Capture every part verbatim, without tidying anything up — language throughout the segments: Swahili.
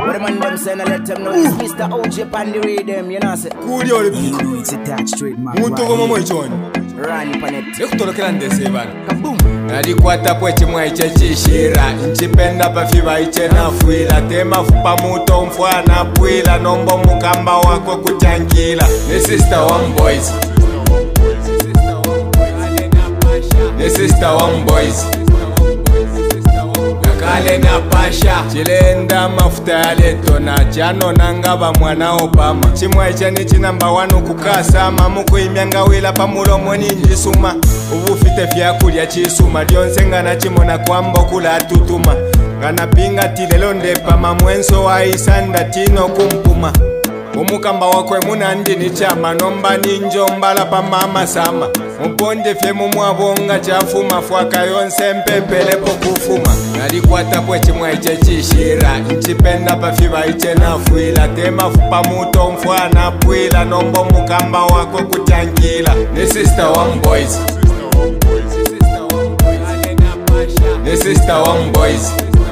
What the man them saying, I let them know it's Mister O J pan the rhythm, you know say. Cool yo the You know it's attached straight man. Muntu como moi John. Run pan it. Lekutoro kelande seban. Kaboom. Nalikwata pwechi mwaiche chishira nchipenda pafiva iche na fuila tema fupa muto mfwana pwila nombo mukamba wako kuchankila ni sister Wamu Boys ni sister Wamu Boys nakale na pasha chilenda mafuta ya leto na chano nangaba mwana Obama chimwaiche ni chinamba wanu kukasama muku imyanga wila pamulomo ninji suma ubufite vyakulya chisuma lyonse ngana chimona kwamba kula tutuma ngana pinga tilelo ndepa mamwenso wa isanda tino kumpuma umukamba wakwe munandi ni chama nomba ninjo mbala pa mama sama mponde fye mumwabonga chafuma fwaka yonse mpepele pokufuma nalikwata pwechi mwaiche chishira nchipenda pafiva iche na fuila tema fupa muto mfwana pwila nombo mukamba wako kuchankila ni sister Wamu Boys ni sister Wamu Boys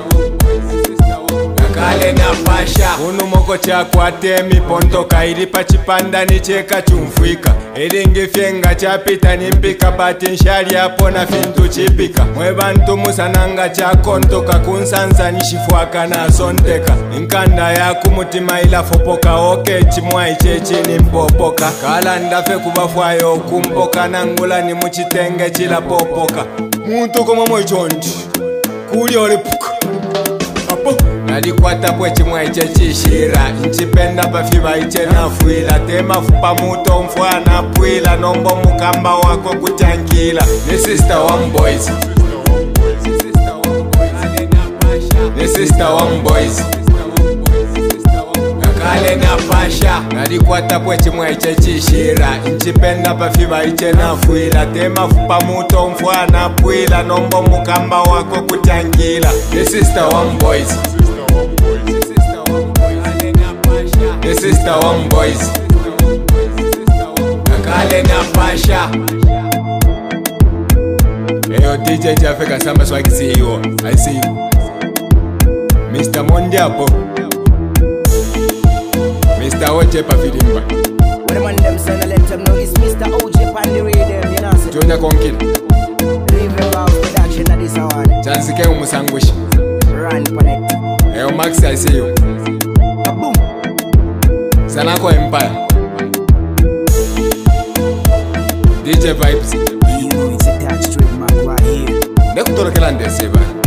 nakale na pasha unu moko chakwate miponto kairi pachipanda ni cheka chumfwika ilingi fyenga chapita nimpika bati nshali hapo na fintu chipika mwebantu musananga chakontoka kunsansa nishifwaka na sonteka inkanda ya kumutima ila fopoka oke chimwai chechi ni mpopoka kala ndafe kubafwayo kumpoka nangula ni muchitenge chila popoka muntu koma moichondi kuli olipuka apo nalikwata pwechi mwaiche chishira nchipenda pafiva iche na fuila tema fupa muto mfwana pwila nombo mukamba wako kuchankila ni sister Wamu Boys ni sister Wamu Boys nakale na pasha nalikwata pwechi mwaiche chishira nchipenda pafiva iche na fuila tema fupa muto mfwana pwila nombo mukamba wako kuchankila ni sister Wamu Boys ni sister Wamu Boys nakale na pasha. Eyo D J Jafeka samba swagi C E O I see you Mister Mondiapo Mister O J pafilimba What the man them saying, I let them know it's Mister O J pan the rhythm, you know say. Junior Konkil River House production of this one. Chansike umusangwishi Run pan it. Eyo Max I see you Kaboom. Sanako Empire D J Vibes. You know it's attached straight man right here. Lekutoro kelande seba